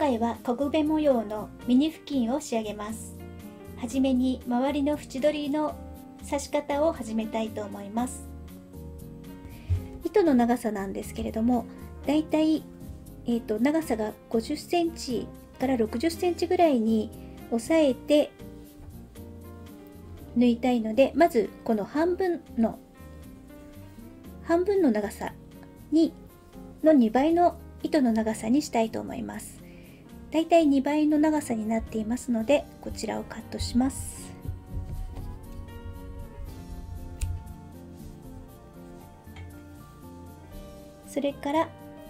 回は小首模様のミニ布巾を仕上げます。はじめに周りの縁取りの刺し方を始めたいと思います。糸の長さなんですけれども、だいたい長さが50センチから60センチぐらいに抑えて縫いたいので、まずこの半分の長さの2倍の糸の長さにしたいと思います。だいたい2倍の長さになっていますので、こちらをカットします。それから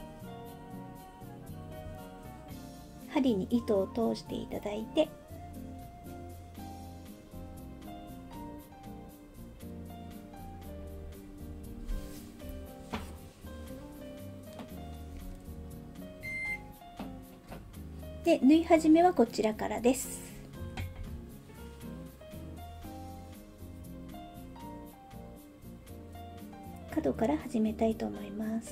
針に糸を通していただいて、で縫い始めはこちらからです。角から始めたいと思います。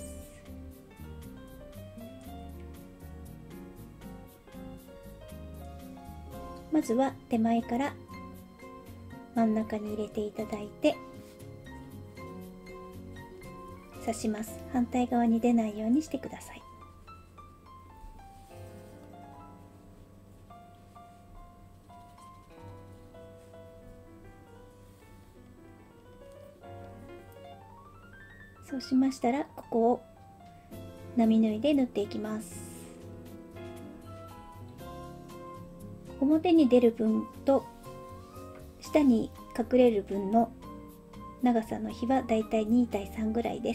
まずは手前から真ん中に入れていただいて刺します。反対側に出ないようにしてください。そうしましたら、ここを並縫いで縫っていきます。表に出る分と下に隠れる分の長さの比はだいたい2対3ぐらいです。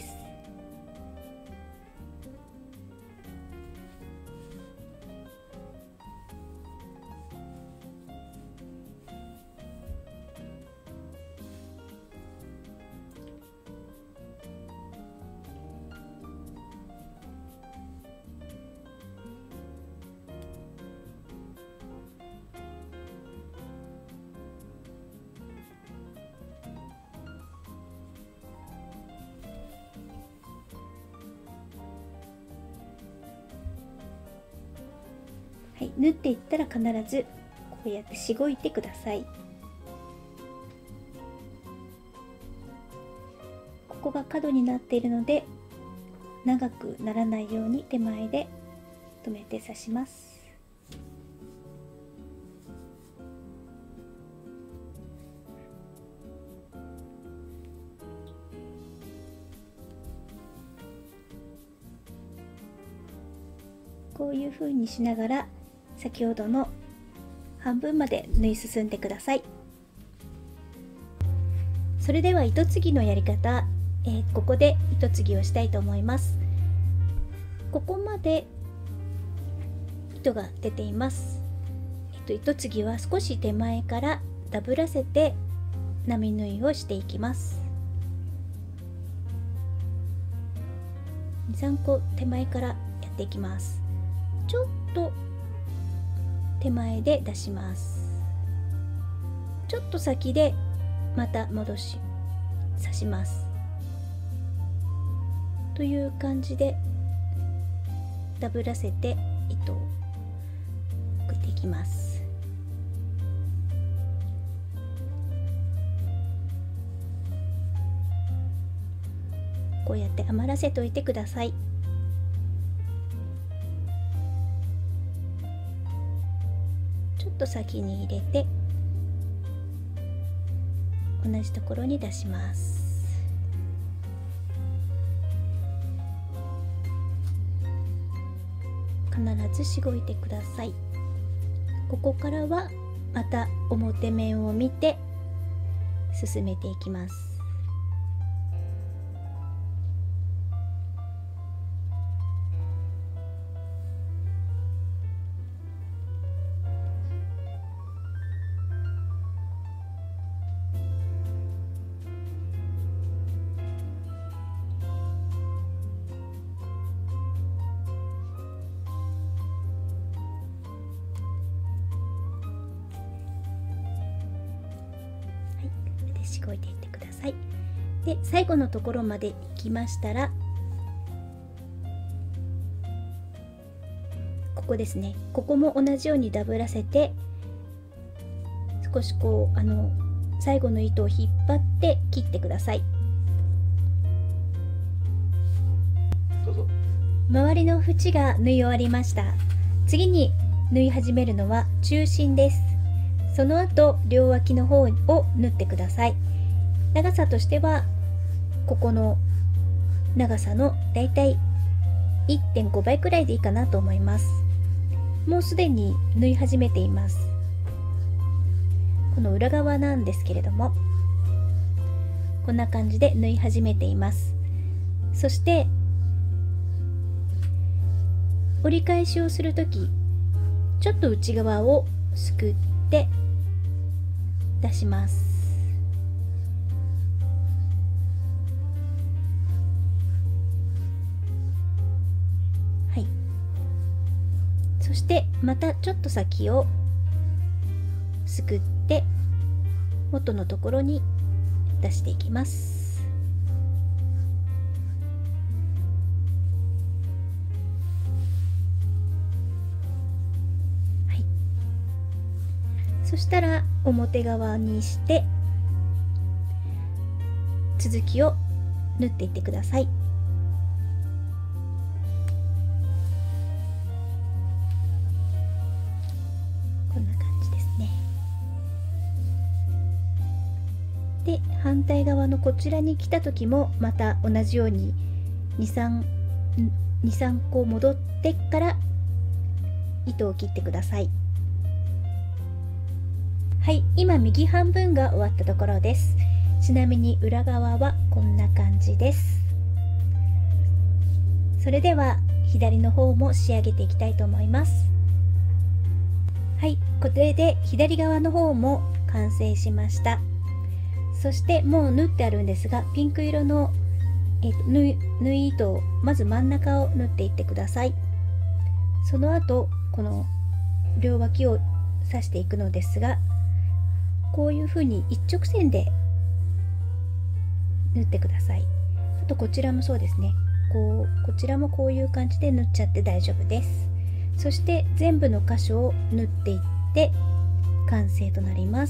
はい、縫っていったら必ずこうやってしごいてください。ここが角になっているので長くならないように手前で留めて刺します。こういう風にしながら先ほどの半分まで縫い進んでください。それでは糸継ぎのやり方、ここで糸継ぎをしたいと思います。ここまで糸が出ています。糸継ぎは少し手前からダブらせて並縫いをしていきます。2、3個手前からやっていきます。ちょっと手前で出します。ちょっと先でまた刺しますという感じでダブらせて糸を送っていきます。こうやって余らせておいてください。ちょっと先に入れて同じところに出します。必ずしごいてください。ここからはまた表面を見て進めていきます。しごいていってください。で、最後のところまで行きましたら、ここですね、ここも同じようにダブらせて、少しこう最後の糸を引っ張って切ってください。 どうぞ。 周りの縁が縫い終わりました。次に縫い始めるのは中心です。その後両脇の方を縫ってください。長さとしてはここの長さのだいたい 1.5 倍くらいでいいかなと思います。もうすでに縫い始めています。この裏側なんですけれども、こんな感じで縫い始めています。そして折り返しをするとき、ちょっと内側をすくって出します。はい。そしてまたちょっと先をすくって元のところに出していきます。そしたら表側にして続きを縫っていってください。こんな感じですね。で、反対側のこちらに来た時もまた同じように2、3個戻ってから糸を切ってください。はい、今右半分が終わったところです。ちなみに裏側はこんな感じです。それでは左の方も仕上げていきたいと思います。はい、これで左側の方も完成しました。そしてもう縫ってあるんですが、ピンク色の、縫い糸をまず真ん中を縫っていってください。その後この両脇を刺していくのですが、こういうふうに一直線で縫ってください。あとこちらもそうですね。こちらもこういう感じで縫っちゃって大丈夫です。そして全部の箇所を縫っていって完成となります。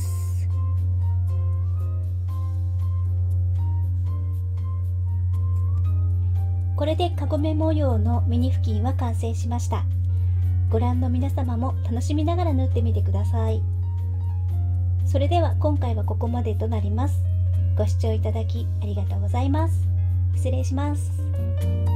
これでカゴメ模様のミニ布巾は完成しました。ご覧の皆様も楽しみながら縫ってみてください。それでは今回はここまでとなります。ご視聴いただきありがとうございます。失礼します。